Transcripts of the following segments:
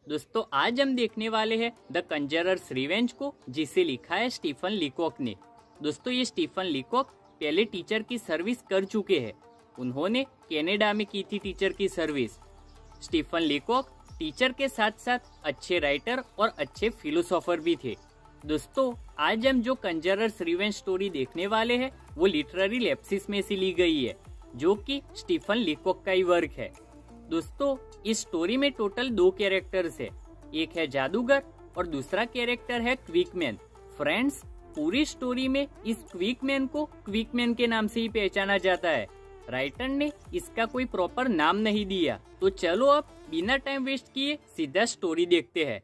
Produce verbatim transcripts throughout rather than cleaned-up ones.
दोस्तों आज हम देखने वाले हैं द कंजरर्स रिवेंज को, जिसे लिखा है स्टीफन लीकॉक ने। दोस्तों ये स्टीफन लीकॉक पहले टीचर की सर्विस कर चुके हैं। उन्होंने कनाडा में की थी टीचर की सर्विस। स्टीफन लीकॉक टीचर के साथ साथ अच्छे राइटर और अच्छे फिलोसोफर भी थे। दोस्तों आज हम जो कंजरर्स रिवेंज स्टोरी देखने वाले हैं वो लिटरेरी लेप्सिस में से ली गई है, जो कि स्टीफन लीकॉक का ही वर्क है। दोस्तों इस स्टोरी में टोटल दो कैरेक्टर्स है, एक है जादूगर और दूसरा कैरेक्टर है क्विकमैन। फ्रेंड्स पूरी स्टोरी में इस क्विकमैन को क्विकमैन के नाम से ही पहचाना जाता है। राइटर ने इसका कोई प्रॉपर नाम नहीं दिया। तो चलो अब बिना टाइम वेस्ट किए सीधा स्टोरी देखते हैं।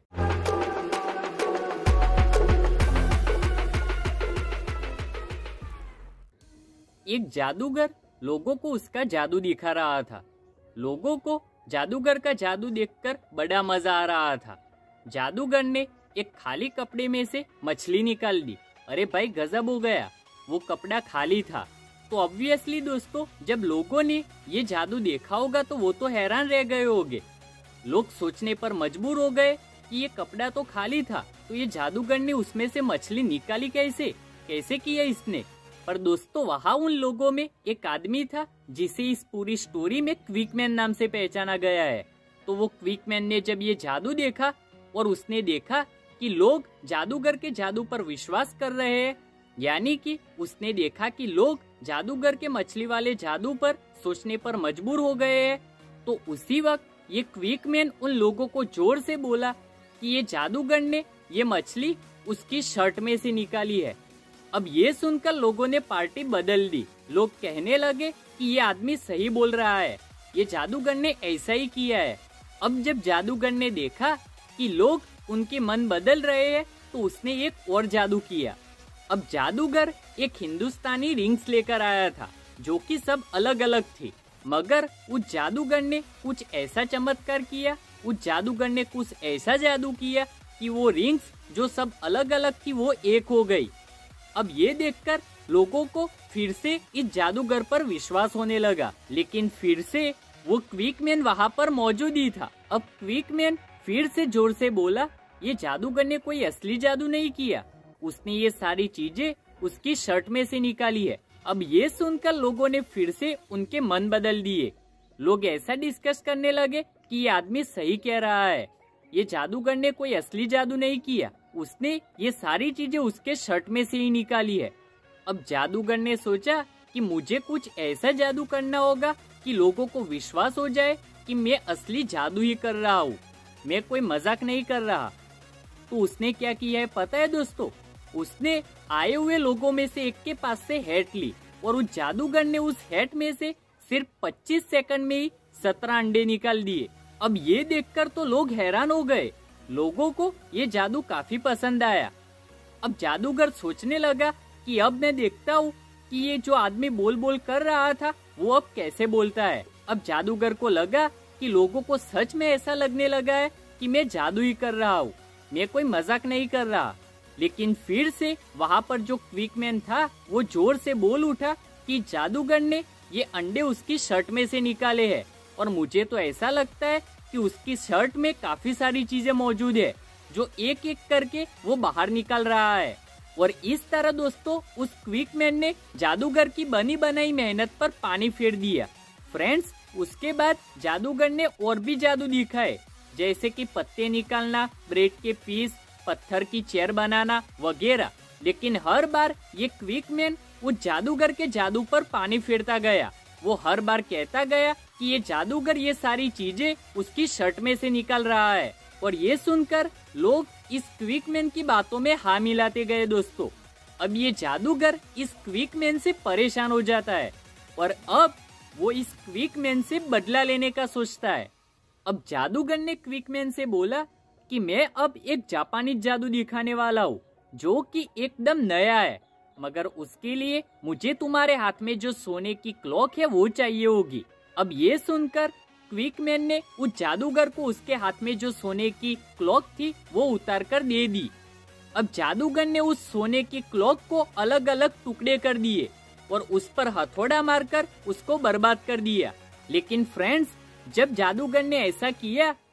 एक जादूगर लोगों को उसका जादू दिखा रहा था। लोगों को जादूगर का जादू देखकर बड़ा मजा आ रहा था। जादूगर ने एक खाली कपड़े में से मछली निकाल दी। अरे भाई गजब हो गया, वो कपड़ा खाली था। तो ऑब्वियसली दोस्तों जब लोगों ने ये जादू देखा होगा तो वो तो हैरान रह गए होंगे। लोग सोचने पर मजबूर हो गए कि ये कपड़ा तो खाली था, तो ये जादूगर ने उसमें से मछली निकाली कैसे कैसे किया इसने। पर दोस्तों वहाँ उन लोगों में एक आदमी था जिसे इस पूरी स्टोरी में क्विकमैन नाम से पहचाना गया है। तो वो क्विकमैन ने जब ये जादू देखा और उसने देखा कि लोग जादूगर के जादू पर विश्वास कर रहे हैं, यानी कि उसने देखा कि लोग जादूगर के मछली वाले जादू पर सोचने पर मजबूर हो गए हैं। तो उसी वक्त ये क्विकमैन उन लोगों को जोर से बोला कि ये जादूगर ने ये मछली उसकी शर्ट में से निकाली है। अब ये सुनकर लोगों ने पार्टी बदल दी। लोग कहने लगे कि ये आदमी सही बोल रहा है, ये जादूगर ने ऐसा ही किया है। अब जब जादूगर ने देखा कि लोग उनके मन बदल रहे हैं तो उसने एक और जादू किया। अब जादूगर एक हिंदुस्तानी रिंग्स लेकर आया था जो कि सब अलग अलग थी, मगर उस जादूगर ने कुछ ऐसा चमत्कार किया, उस जादूगर ने कुछ ऐसा जादू किया कि वो रिंग्स जो सब अलग अलग थी वो एक हो गई। अब ये देखकर लोगों को फिर से इस जादूगर पर विश्वास होने लगा, लेकिन फिर से वो क्विकमैन वहाँ पर मौजूद ही था। अब क्विकमैन फिर से जोर से बोला ये जादूगर ने कोई असली जादू नहीं किया, उसने ये सारी चीजें उसकी शर्ट में से निकाली है। अब ये सुनकर लोगों ने फिर से उनके मन बदल दिए। लोग ऐसा डिस्कस करने लगे कि ये आदमी सही कह रहा है, ये जादूगर ने कोई असली जादू नहीं किया, उसने ये सारी चीजें उसके शर्ट में से ही निकाली है। अब जादूगर ने सोचा कि मुझे कुछ ऐसा जादू करना होगा कि लोगों को विश्वास हो जाए कि मैं असली जादू ही कर रहा हूँ, मैं कोई मजाक नहीं कर रहा। तो उसने क्या किया है पता है दोस्तों, उसने आए हुए लोगों में से एक के पास से हैट ली और उस जादूगर ने उस हैट में से सिर्फ पच्चीस सेकंड में ही सत्रह अंडे निकाल दिए। अब ये देखकर तो लोग हैरान हो गए, लोगों को ये जादू काफी पसंद आया। अब जादूगर सोचने लगा कि अब मैं देखता हूँ कि ये जो आदमी बोल बोल कर रहा था वो अब कैसे बोलता है। अब जादूगर को लगा कि लोगों को सच में ऐसा लगने लगा है कि मैं जादू ही कर रहा हूँ, मैं कोई मजाक नहीं कर रहा। लेकिन फिर से वहाँ पर जो क्विकमैन था वो जोर से बोल उठा कि जादूगर ने ये अंडे उसकी शर्ट में से निकाले हैं और मुझे तो ऐसा लगता है कि उसकी शर्ट में काफी सारी चीजें मौजूद है जो एक एक करके वो बाहर निकाल रहा है। और इस तरह दोस्तों उस क्विकमैन ने जादूगर की बनी बनाई मेहनत पर पानी फेर दिया। फ्रेंड्स उसके बाद जादूगर ने और भी जादू दिखाए, जैसे कि पत्ते निकालना, ब्रेड के पीस, पत्थर की चेयर बनाना वगैरह। लेकिन हर बार ये क्विकमैन उस जादूगर के जादू पर पानी फेरता गया। वो हर बार कहता गया कि ये जादूगर ये सारी चीजें उसकी शर्ट में से निकाल रहा है। और ये सुनकर लोग इस क्विकमैन की बातों में हाँ मिलाते गए दोस्तों। अब ये जादूगर इस क्विकमैन से परेशान हो जाता है और अब वो इस क्विकमैन से बदला लेने का सोचता है। अब जादूगर ने क्विकमैन से बोला कि मैं अब एक जापानी जादू दिखाने वाला हूँ जो कि एकदम नया है, मगर उसके लिए मुझे तुम्हारे हाथ में जो सोने की क्लॉक है वो चाहिए होगी। अब ये सुनकर क्विकमैन ने उस जादूगर को उसके हाथ में जो सोने की क्लॉक थी वो उतार कर दे दी। अब जादूगर ने उस सोने की क्लॉक को अलग अलग टुकड़े कर दिए और उस पर हथौड़ा मारकर उसको बर्बाद कर दिया। लेकिन फ्रेंड्स जब जादूगर ने ऐसा किया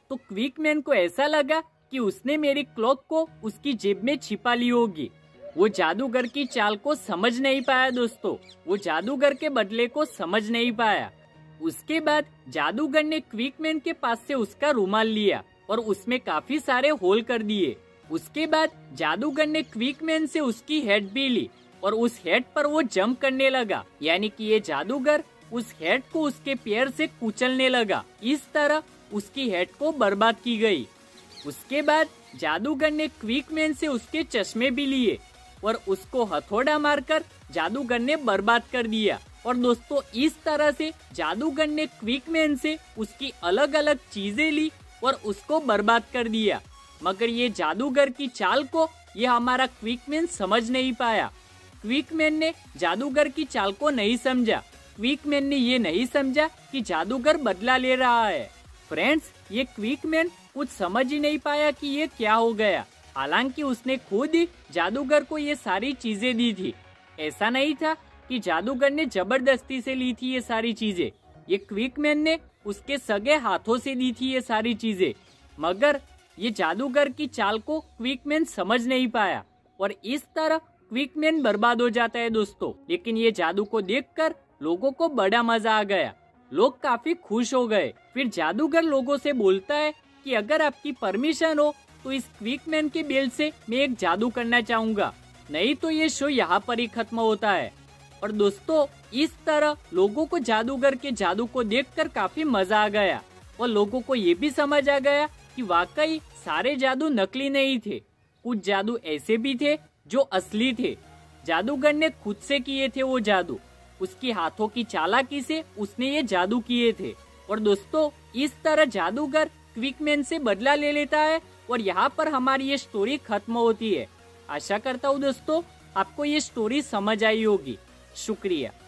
तो क्विकमैन को ऐसा लगा कि उसने मेरी क्लॉक को उसकी जेब में छिपा ली होगी। वो जादूगर की चाल को समझ नहीं पाया दोस्तों, वो जादूगर के बदले को समझ नहीं पाया। उसके बाद जादूगर ने क्विकमैन के पास से उसका रुमाल लिया और उसमें काफी सारे होल कर दिए। उसके बाद जादूगर ने क्विकमैन से उसकी हेड भी ली और उस हेड पर वो जंप करने लगा, यानी कि ये जादूगर उस हेड को उसके पैर से कुचलने लगा। इस तरह उसकी हेड को बर्बाद की गई। उसके बाद जादूगर ने क्विकमैन से उसके चश्मे भी लिए और उसको हथौड़ा मारकर जादूगर ने बर्बाद कर दिया। और दोस्तों इस तरह से जादूगर ने क्विकमैन से उसकी अलग अलग चीजें ली और उसको बर्बाद कर दिया। मगर ये जादूगर की चाल को ये हमारा क्विकमैन समझ नहीं पाया। क्विकमैन ने जादूगर की चाल को नहीं समझा। क्विकमैन ने ये नहीं समझा कि जादूगर बदला ले रहा है। फ्रेंड्स, ये क्विकमैन कुछ समझ ही नहीं पाया कि ये क्या हो गया। हालांकि उसने खुद ही जादूगर को ये सारी चीजें दी थी। ऐसा नहीं था कि जादूगर ने जबरदस्ती से ली थी ये सारी चीजें। ये क्विकमैन ने उसके सगे हाथों से दी थी ये सारी चीजें। मगर ये जादूगर की चाल को क्विकमैन समझ नहीं पाया और इस तरह क्विकमैन बर्बाद हो जाता है दोस्तों। लेकिन ये जादू को देखकर लोगों को बड़ा मजा आ गया। लोग काफी खुश हो गए। फिर जादूगर लोगों से बोलता है कि अगर आपकी परमिशन हो तो इस क्विकमैन के बेल से मैं एक जादू करना चाहूंगा, नहीं तो ये शो यहाँ पर ही खत्म होता है। और दोस्तों इस तरह लोगों को जादूगर के जादू को देखकर काफी मजा आ गया और लोगों को ये भी समझ आ गया कि वाकई सारे जादू नकली नहीं थे। कुछ जादू ऐसे भी थे जो असली थे। जादूगर ने खुद से किए थे वो जादू। उसकी हाथों की चालाकी से उसने ये जादू किए थे। और दोस्तों इस तरह जादूगर क्विकमैन से बदला ले लेता है और यहाँ पर हमारी ये स्टोरी खत्म होती है। आशा करता हूँ दोस्तों आपको ये स्टोरी समझ आई होगी। शुक्रिया।